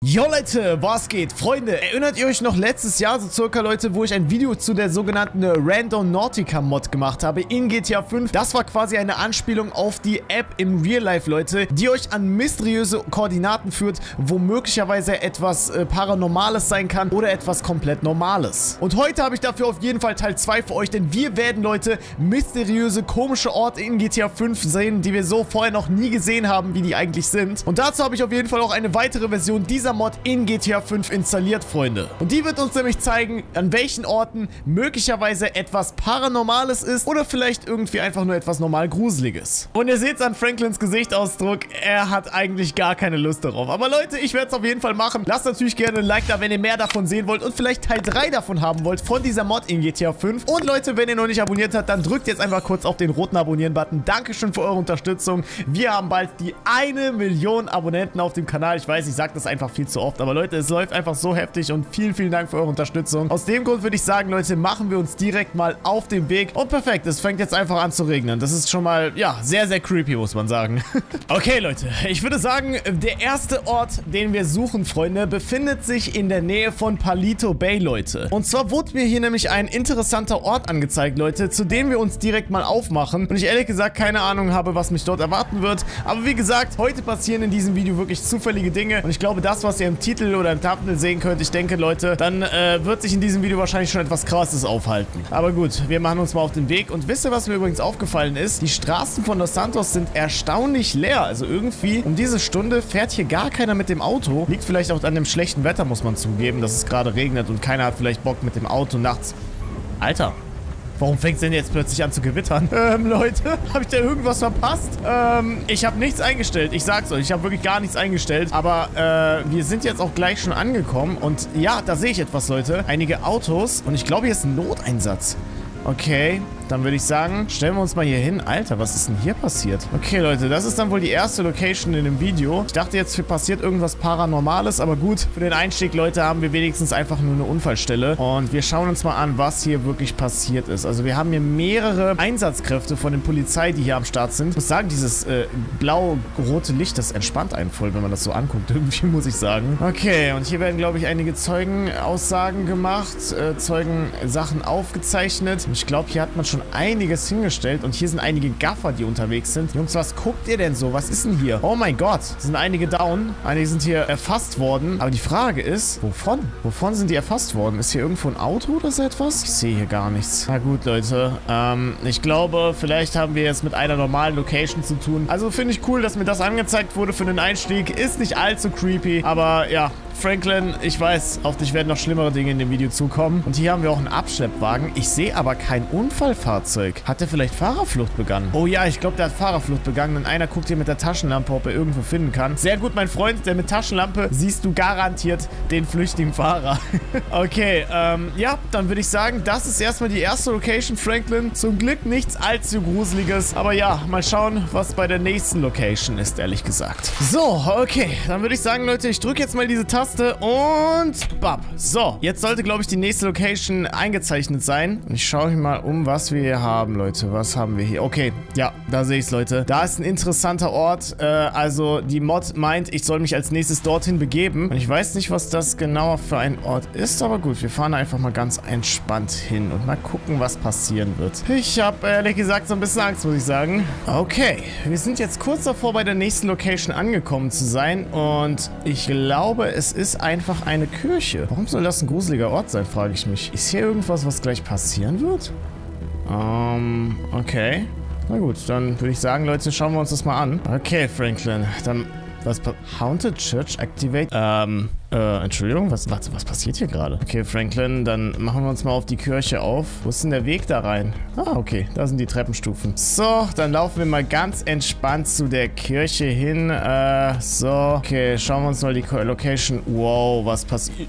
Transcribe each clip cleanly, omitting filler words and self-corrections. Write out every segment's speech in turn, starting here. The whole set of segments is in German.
Jo Leute, was geht? Freunde, erinnert ihr euch noch letztes Jahr so circa, Leute, wo ich ein Video zu der sogenannten Randonautica Mod gemacht habe in GTA 5? Das war quasi eine Anspielung auf die App im Real Life, Leute, die euch an mysteriöse Koordinaten führt, wo möglicherweise etwas Paranormales sein kann oder etwas komplett Normales. Und heute habe ich dafür auf jeden Fall Teil 2 für euch, denn wir werden, Leute, mysteriöse, komische Orte in GTA 5 sehen, die wir so vorher noch nie gesehen haben, wie die eigentlich sind. Und dazu habe ich auf jeden Fall auch eine weitere Version dieser Mod in GTA 5 installiert, Freunde. Und die wird uns nämlich zeigen, an welchen Orten möglicherweise etwas Paranormales ist oder vielleicht irgendwie einfach nur etwas normal Gruseliges. Und ihr seht es an Franklins Gesichtsausdruck, er hat eigentlich gar keine Lust darauf. Aber Leute, ich werde es auf jeden Fall machen. Lasst natürlich gerne ein Like da, wenn ihr mehr davon sehen wollt und vielleicht Teil 3 davon haben wollt, von dieser Mod in GTA 5. Und Leute, wenn ihr noch nicht abonniert habt, dann drückt jetzt einfach kurz auf den roten Abonnieren-Button. Dankeschön für eure Unterstützung. Wir haben bald die 1 Million Abonnenten auf dem Kanal. Ich weiß, ich sage das einfach viel zu oft, aber Leute, es läuft einfach so heftig und vielen, vielen Dank für eure Unterstützung. Aus dem Grund würde ich sagen, Leute, machen wir uns direkt mal auf den Weg. Und perfekt, es fängt jetzt einfach an zu regnen. Das ist schon mal, ja, sehr, sehr creepy, muss man sagen. Okay, Leute, ich würde sagen, der erste Ort, den wir suchen, Freunde, befindet sich in der Nähe von Paleto Bay, Leute. Und zwar wurde mir hier nämlich ein interessanter Ort angezeigt, Leute, zu dem wir uns direkt mal aufmachen. Und ich ehrlich gesagt keine Ahnung habe, was mich dort erwarten wird. Aber wie gesagt, heute passieren in diesem Video wirklich zufällige Dinge. Und ich glaube, das, was ihr im Titel oder im Thumbnail sehen könnt, ich denke, Leute, dann wird sich in diesem Video wahrscheinlich schon etwas Krasses aufhalten. Aber gut, wir machen uns mal auf den Weg. Und wisst ihr, was mir übrigens aufgefallen ist? Die Straßen von Los Santos sind erstaunlich leer. Also irgendwie um diese Stunde fährt hier gar keiner mit dem Auto. Liegt vielleicht auch an dem schlechten Wetter, muss man zugeben, dass es gerade regnet und keiner hat vielleicht Bock mit dem Auto nachts. Alter. Warum fängt es denn jetzt plötzlich an zu gewittern? Leute, habe ich da irgendwas verpasst? Ich habe nichts eingestellt. Ich sag's euch, ich habe wirklich gar nichts eingestellt. Aber wir sind jetzt auch gleich schon angekommen. Und ja, da sehe ich etwas, Leute. Einige Autos. Und ich glaube, hier ist ein Noteinsatz. Okay, dann würde ich sagen, stellen wir uns mal hier hin. Alter, was ist denn hier passiert? Okay, Leute, das ist dann wohl die erste Location in dem Video. Ich dachte jetzt, hier passiert irgendwas Paranormales, aber gut, für den Einstieg, Leute, haben wir wenigstens einfach nur eine Unfallstelle. Und wir schauen uns mal an, was hier wirklich passiert ist. Also wir haben hier mehrere Einsatzkräfte von der Polizei, die hier am Start sind. Ich muss sagen, dieses blau-rote Licht, das entspannt einen voll, wenn man das so anguckt, irgendwie, muss ich sagen. Okay, und hier werden, glaube ich, einige Zeugenaussagen gemacht, Zeugensachen aufgezeichnet. Ich glaube, hier hat man schon einiges hingestellt und hier sind einige Gaffer, die unterwegs sind. Jungs, was guckt ihr denn so? Was ist denn hier? Oh mein Gott, sind einige down. Einige sind hier erfasst worden. Aber die Frage ist, wovon? Wovon sind die erfasst worden? Ist hier irgendwo ein Auto oder so etwas? Ich sehe hier gar nichts. Na gut, Leute. Ich glaube, vielleicht haben wir jetzt mit einer normalen Location zu tun. Also finde ich cool, dass mir das angezeigt wurde für den Einstieg. Ist nicht allzu creepy, aber ja. Franklin, ich weiß, auf dich werden noch schlimmere Dinge in dem Video zukommen. Und hier haben wir auch einen Abschleppwagen. Ich sehe aber kein Unfallfahrzeug. Hat der vielleicht Fahrerflucht begangen? Oh ja, ich glaube, der hat Fahrerflucht begangen. Denn einer guckt hier mit der Taschenlampe, ob er irgendwo finden kann. Sehr gut, mein Freund, denn mit Taschenlampe siehst du garantiert den flüchtigen Fahrer. Okay, ja, dann würde ich sagen, das ist erstmal die erste Location, Franklin. Zum Glück nichts allzu Gruseliges. Aber ja, mal schauen, was bei der nächsten Location ist, ehrlich gesagt. So, okay, dann würde ich sagen, Leute, ich drücke jetzt mal diese Taste und bap. So, jetzt sollte, glaube ich, die nächste Location eingezeichnet sein. Ich schaue hier mal um, was wir hier haben, Leute. Was haben wir hier? Okay, ja, da sehe ich es, Leute. Da ist ein interessanter Ort. Also, die Mod meint, ich soll mich als nächstes dorthin begeben. Und ich weiß nicht, was das genauer für ein Ort ist, aber gut, wir fahren einfach mal ganz entspannt hin und mal gucken, was passieren wird. Ich habe, ehrlich gesagt, so ein bisschen Angst, muss ich sagen. Okay, wir sind jetzt kurz davor, bei der nächsten Location angekommen zu sein. Und ich glaube, es ist einfach eine Kirche. Warum soll das ein gruseliger Ort sein, frage ich mich. Ist hier irgendwas, was gleich passieren wird? Okay. Na gut, dann würde ich sagen, Leute, schauen wir uns das mal an. Okay, Franklin, dann... Haunted Church Activate? Entschuldigung, was passiert hier gerade? Okay, Franklin, dann machen wir uns mal auf die Kirche auf. Wo ist denn der Weg da rein? Ah, okay, da sind die Treppenstufen. So, dann laufen wir mal ganz entspannt zu der Kirche hin. So, okay, schauen wir uns mal die Location. Wow, was passiert?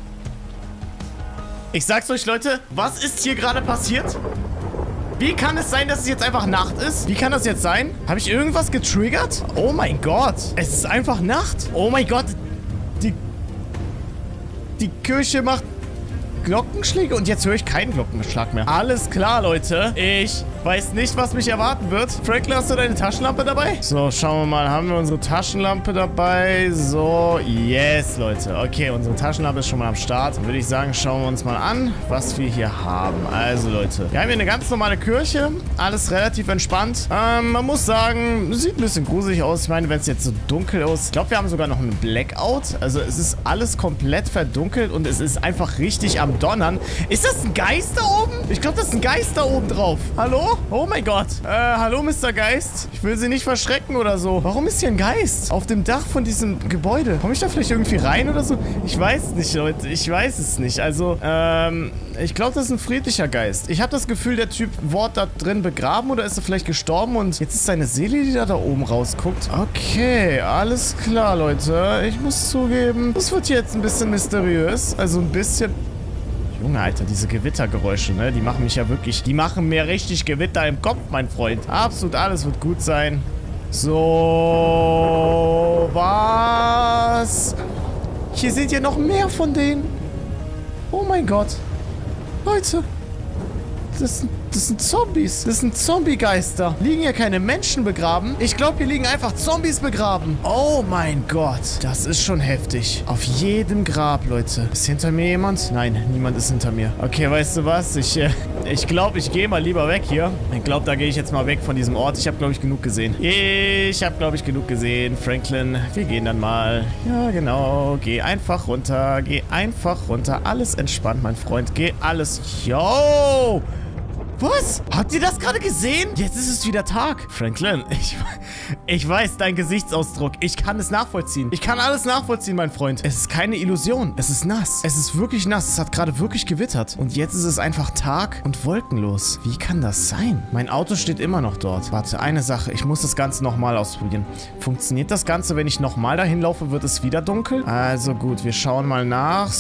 Ich sag's euch, Leute, was ist hier gerade passiert? Wie kann es sein, dass es jetzt einfach Nacht ist? Wie kann das jetzt sein? Habe ich irgendwas getriggert? Oh mein Gott. Es ist einfach Nacht. Oh mein Gott. Die Kirche macht Glockenschläge und jetzt höre ich keinen Glockenschlag mehr. Alles klar, Leute. weiß nicht, was mich erwarten wird. Franklin, hast du deine Taschenlampe dabei? So, schauen wir mal. Haben wir unsere Taschenlampe dabei? So, yes, Leute. Okay, unsere Taschenlampe ist schon mal am Start. Dann würde ich sagen, schauen wir uns mal an, was wir hier haben. Also, Leute, wir haben hier eine ganz normale Kirche. Alles relativ entspannt. Man muss sagen, sieht ein bisschen gruselig aus. Ich meine, wenn es jetzt so dunkel ist. Ich glaube, wir haben sogar noch einen Blackout. Also, es ist alles komplett verdunkelt und es ist einfach richtig am Donnern. Ist das ein Geist da oben? Ich glaube, das ist ein Geist da oben drauf. Hallo? Oh mein Gott. Hallo, Mr. Geist. Ich will Sie nicht verschrecken oder so. Warum ist hier ein Geist? Auf dem Dach von diesem Gebäude. Komme ich da vielleicht irgendwie rein oder so? Ich weiß nicht, Leute. Ich weiß es nicht. Also, ich glaube, das ist ein friedlicher Geist. Ich habe das Gefühl, der Typ wurde da drin begraben oder ist er vielleicht gestorben und jetzt ist seine Seele, die da oben rausguckt. Okay, alles klar, Leute. Ich muss zugeben, das wird jetzt ein bisschen mysteriös. Also ein bisschen... Junge, Alter, diese Gewittergeräusche, ne? Die machen mich ja wirklich... Die machen mir richtig Gewitter im Kopf, mein Freund. Absolut alles wird gut sein. So... Was? Hier seht ihr noch mehr von denen. Oh mein Gott. Leute. Das sind Zombies. Das sind Zombie-Geister. Liegen hier keine Menschen begraben? Ich glaube, hier liegen einfach Zombies begraben. Oh mein Gott. Das ist schon heftig. Auf jedem Grab, Leute. Ist hinter mir jemand? Nein, niemand ist hinter mir. Okay, weißt du was? Ich glaube, ich gehe mal lieber weg hier. Ich glaube, da gehe ich jetzt mal weg von diesem Ort. Ich habe, glaube ich, genug gesehen. Franklin, wir gehen dann mal. Ja, genau. Geh einfach runter. Geh einfach runter. Alles entspannt, mein Freund. Geh alles... Yo! Was? Habt ihr das gerade gesehen? Jetzt ist es wieder Tag. Franklin, ich weiß, dein Gesichtsausdruck. Ich kann es nachvollziehen. Ich kann alles nachvollziehen, mein Freund. Es ist keine Illusion. Es ist nass. Es ist wirklich nass. Es hat gerade wirklich gewittert. Und jetzt ist es einfach Tag und wolkenlos. Wie kann das sein? Mein Auto steht immer noch dort. Warte, eine Sache. Ich muss das Ganze nochmal ausprobieren. Funktioniert das Ganze, wenn ich nochmal dahin laufe, wird es wieder dunkel? Also gut, wir schauen mal nach.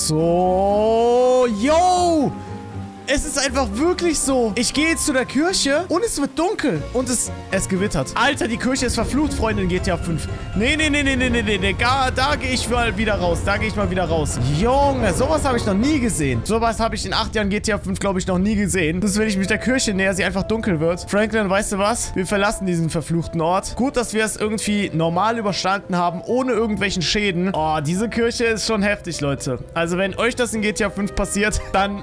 So. Yo! Es ist einfach wirklich so. Ich gehe jetzt zu der Kirche und es wird dunkel. Und es gewittert. Alter, die Kirche ist verflucht, Freunde, in GTA 5. Nee. Da gehe ich mal wieder raus. Junge, sowas habe ich noch nie gesehen. Sowas habe ich in 8 Jahren GTA 5, glaube ich, noch nie gesehen. Das, wenn ich mich der Kirche näher, sie einfach dunkel wird. Franklin, weißt du was? Wir verlassen diesen verfluchten Ort. Gut, dass wir es irgendwie normal überstanden haben, ohne irgendwelchen Schäden. Oh, diese Kirche ist schon heftig, Leute. Also, wenn euch das in GTA 5 passiert, dann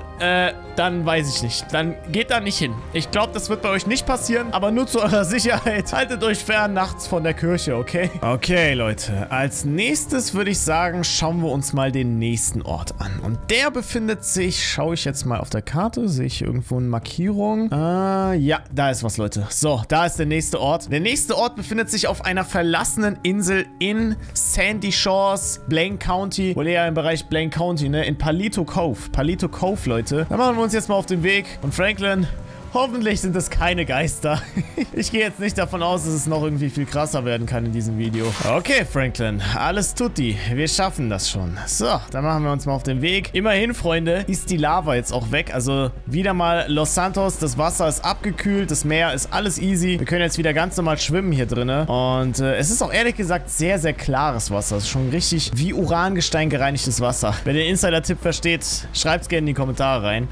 weiß ich nicht. Dann geht da nicht hin. Ich glaube, das wird bei euch nicht passieren, aber nur zu eurer Sicherheit. Haltet euch fern nachts von der Kirche, okay? Okay, Leute. Als nächstes würde ich sagen, schauen wir uns mal den nächsten Ort an. Und der befindet sich, schaue ich jetzt mal auf der Karte, sehe ich irgendwo eine Markierung? Ja, da ist was, Leute. So, da ist der nächste Ort. Der nächste Ort befindet sich auf einer verlassenen Insel in Sandy Shores, Blaine County. Wohl eher im Bereich Blaine County, ne? In Paleto Cove. Paleto Cove, Leute. Da machen wir uns jetzt mal auf den Weg. Und Franklin, hoffentlich sind es keine Geister. Ich gehe jetzt nicht davon aus, dass es noch irgendwie viel krasser werden kann in diesem Video. Okay, Franklin, alles tutti. Wir schaffen das schon. So, dann machen wir uns mal auf den Weg. Immerhin, Freunde, ist die Lava jetzt auch weg. Also wieder mal Los Santos. Das Wasser ist abgekühlt. Das Meer ist alles easy. Wir können jetzt wieder ganz normal schwimmen hier drin. Und es ist auch ehrlich gesagt sehr, sehr klares Wasser. Es ist schon richtig wie Urangestein gereinigtes Wasser. Wer den Insider-Tipp versteht, schreibt es gerne in die Kommentare rein.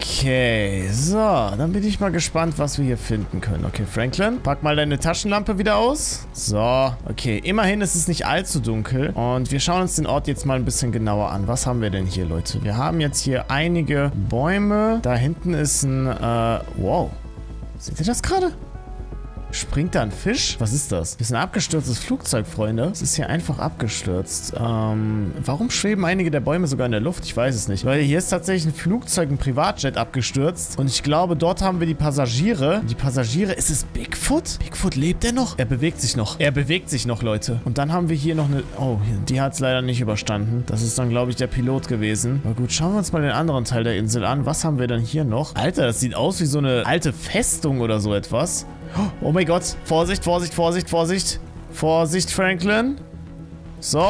Okay, so, dann bin ich mal gespannt, was wir hier finden können. Okay, Franklin, pack mal deine Taschenlampe wieder aus. So, okay. Immerhin ist es nicht allzu dunkel. Und wir schauen uns den Ort jetzt mal ein bisschen genauer an. Was haben wir denn hier, Leute? Wir haben jetzt hier einige Bäume. Da hinten ist ein, wow. Seht ihr das gerade? Springt da ein Fisch? Was ist das? Das ist ein abgestürztes Flugzeug, Freunde. Es ist hier einfach abgestürzt. Warum schweben einige der Bäume sogar in der Luft? Ich weiß es nicht. Weil hier ist tatsächlich ein Flugzeug, ein Privatjet abgestürzt. Und ich glaube, dort haben wir die Passagiere. Die Passagiere, ist es Bigfoot? Bigfoot, lebt er noch? Er bewegt sich noch. Er bewegt sich noch, Leute. Und dann haben wir hier noch eine... Oh, die hat es leider nicht überstanden. Das ist dann, glaube ich, der Pilot gewesen. Na gut, schauen wir uns mal den anderen Teil der Insel an. Was haben wir denn hier noch? Alter, das sieht aus wie so eine alte Festung oder so etwas. Oh mein Gott. Vorsicht, Vorsicht, Vorsicht, Vorsicht. Vorsicht, Franklin. So.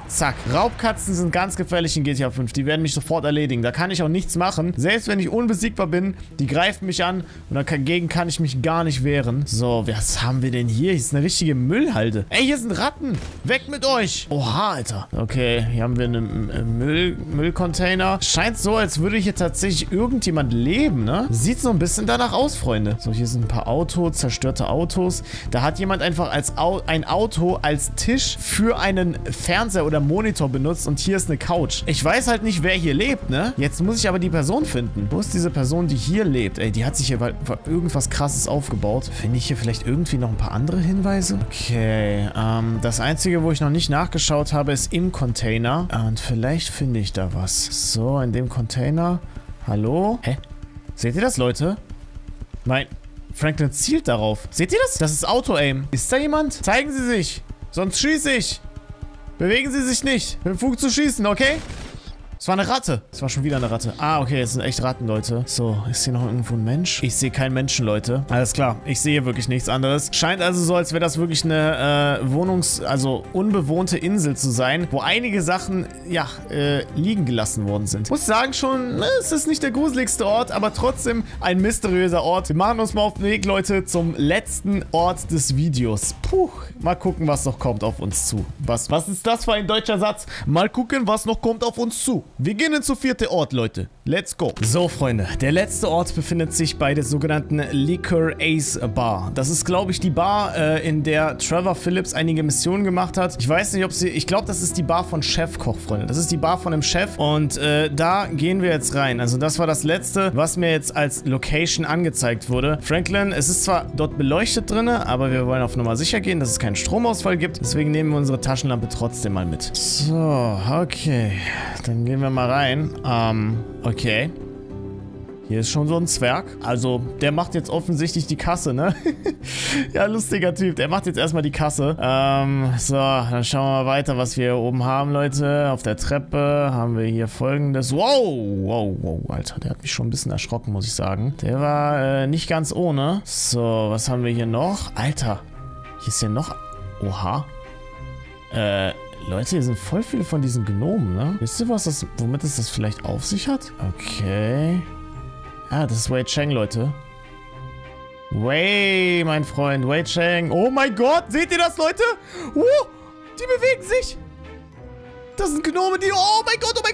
Zack. Raubkatzen sind ganz gefährlich in GTA 5. Die werden mich sofort erledigen. Da kann ich auch nichts machen. Selbst wenn ich unbesiegbar bin, die greifen mich an und dagegen kann ich mich gar nicht wehren. So, was haben wir denn hier? Hier ist eine richtige Müllhalde. Ey, hier sind Ratten. Weg mit euch. Oha, Alter. Okay, hier haben wir einen Müllcontainer. Scheint so, als würde hier tatsächlich irgendjemand leben, ne? Sieht so ein bisschen danach aus, Freunde. So, hier sind ein paar Autos, zerstörte Autos. Da hat jemand einfach ein Auto als Tisch für einen Fernseher oder Monitor benutzt und hier ist eine Couch. Ich weiß halt nicht, wer hier lebt, ne? Jetzt muss ich aber die Person finden. Wo ist diese Person, die hier lebt? Ey, die hat sich hier irgendwas Krasses aufgebaut. Finde ich hier vielleicht irgendwie noch ein paar andere Hinweise? Okay, das Einzige, wo ich noch nicht nachgeschaut habe, ist im Container. Und vielleicht finde ich da was. So, in dem Container. Hallo? Hä? Seht ihr das, Leute? Nein. Franklin zielt darauf. Seht ihr das? Das ist Auto-Aim. Ist da jemand? Zeigen Sie sich. Sonst schieße ich. Bewegen Sie sich nicht. Mit dem Fug zu schießen, okay? Es war eine Ratte. Es war schon wieder eine Ratte. Ah, okay, es sind echt Ratten, Leute. So, ist hier noch irgendwo ein Mensch? Ich sehe keinen Menschen, Leute. Alles klar, ich sehe wirklich nichts anderes. Scheint also so, als wäre das wirklich eine also unbewohnte Insel zu sein, wo einige Sachen, ja, liegen gelassen worden sind. Muss sagen schon, es ist nicht der gruseligste Ort, aber trotzdem ein mysteriöser Ort. Wir machen uns mal auf den Weg, Leute, zum letzten Ort des Videos. Puh, mal gucken, was noch kommt auf uns zu. Was ist das für ein deutscher Satz? Mal gucken, was noch kommt auf uns zu. Wir gehen ins vierten Ort, Leute. Let's go. So, Freunde. Der letzte Ort befindet sich bei der sogenannten Liquor Ace Bar. Das ist, glaube ich, die Bar, in der Trevor Phillips einige Missionen gemacht hat. Ich weiß nicht, ob sie... Ich glaube, das ist die Bar von Chefkoch, Freunde. Das ist die Bar von dem Chef. Und da gehen wir jetzt rein. Also das war das letzte, was mir jetzt als Location angezeigt wurde. Franklin, es ist zwar dort beleuchtet drin, aber wir wollen auf Nummer sicher gehen, dass es keinen Stromausfall gibt. Deswegen nehmen wir unsere Taschenlampe trotzdem mal mit. So, okay. Dann gehen wir mal rein. Okay. Hier ist schon so ein Zwerg. Also, der macht jetzt offensichtlich die Kasse, ne? Ja, lustiger Typ. Der macht jetzt erstmal die Kasse. So, dann schauen wir mal weiter, was wir hier oben haben, Leute. Auf der Treppe haben wir hier Folgendes. Wow, Alter. Der hat mich schon ein bisschen erschrocken, muss ich sagen. Der war nicht ganz ohne. So, was haben wir hier noch? Alter. Hier ist ja noch... Oha. Leute, hier sind voll viele von diesen Gnomen, ne? Wisst ihr, womit es das vielleicht auf sich hat? Okay. Ah, das ist Wei Cheng, Leute. Wei, mein Freund, Wei Cheng. Oh mein Gott, seht ihr das, Leute? Die bewegen sich. Das sind Gnome, die... Oh mein Gott.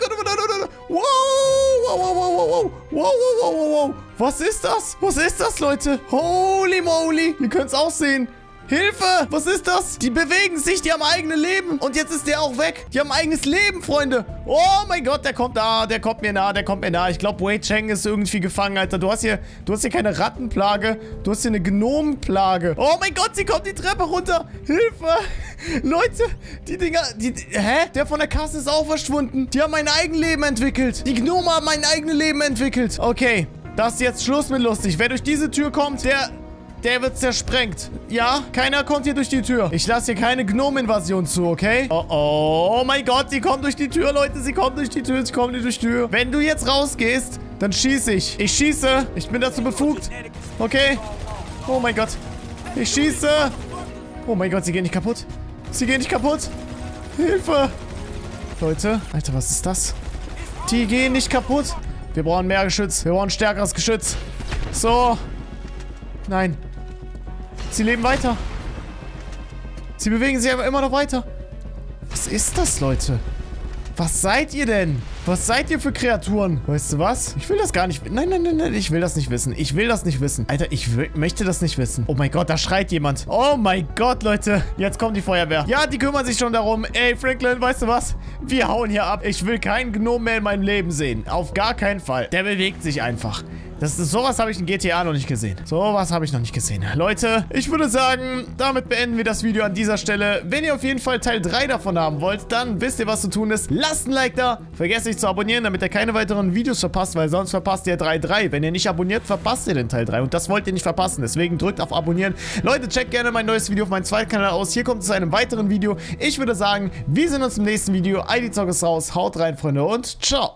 Wow. Was ist das? Was ist das, Leute? Holy moly. Ihr könnt es auch sehen. Hilfe! Was ist das? Die bewegen sich, die haben eigene Leben. Und jetzt ist der auch weg. Die haben ein eigenes Leben, Freunde. Oh mein Gott, der kommt mir nah. Ich glaube, Wei Cheng ist irgendwie gefangen, Alter. Du hast hier keine Rattenplage. Du hast hier eine Gnomenplage. Oh mein Gott, sie kommt die Treppe runter. Hilfe! Leute, die Dinger, hä? Der von der Kasse ist auch verschwunden. Die haben ein Eigenleben entwickelt. Die Gnome haben ein eigenes Leben entwickelt. Okay, das ist jetzt Schluss mit lustig. Wer durch diese Tür kommt, der wird zersprengt. Ja, keiner kommt hier durch die Tür. Ich lasse hier keine Gnome-Invasion zu, okay? Oh mein Gott, sie kommt durch die Tür, Leute. Sie kommt durch die Tür. Wenn du jetzt rausgehst, dann schieße ich. Ich schieße. Ich bin dazu befugt. Okay. Oh mein Gott. Ich schieße. Oh mein Gott, sie gehen nicht kaputt. Hilfe. Leute. Alter, was ist das? Die gehen nicht kaputt. Wir brauchen mehr Geschütz. Wir brauchen stärkeres Geschütz. So. Nein. Sie leben weiter. Sie bewegen sich aber immer noch weiter. Was ist das, Leute? Was seid ihr denn? Was seid ihr für Kreaturen? Weißt du was? Ich will das gar nicht... Nein. Ich will das nicht wissen. Alter, ich möchte das nicht wissen. Oh mein Gott, da schreit jemand. Oh mein Gott, Leute. Jetzt kommt die Feuerwehr. Ja, die kümmern sich schon darum. Ey, Franklin, weißt du was? Wir hauen hier ab. Ich will keinen Gnome mehr in meinem Leben sehen. Auf gar keinen Fall. Der bewegt sich einfach. Sowas habe ich in GTA noch nicht gesehen. Leute, ich würde sagen, damit beenden wir das Video an dieser Stelle. Wenn ihr auf jeden Fall Teil 3 davon haben wollt, dann wisst ihr, was zu tun ist. Lasst ein Like da. Vergesst nicht zu abonnieren, damit ihr keine weiteren Videos verpasst, weil sonst verpasst ihr 3. Wenn ihr nicht abonniert, verpasst ihr den Teil 3. Und das wollt ihr nicht verpassen. Deswegen drückt auf Abonnieren. Leute, checkt gerne mein neues Video auf meinem zweiten Kanal aus. Hier kommt es zu einem weiteren Video. Ich würde sagen, wir sehen uns im nächsten Video. ID Zock ist raus. Haut rein, Freunde, und ciao.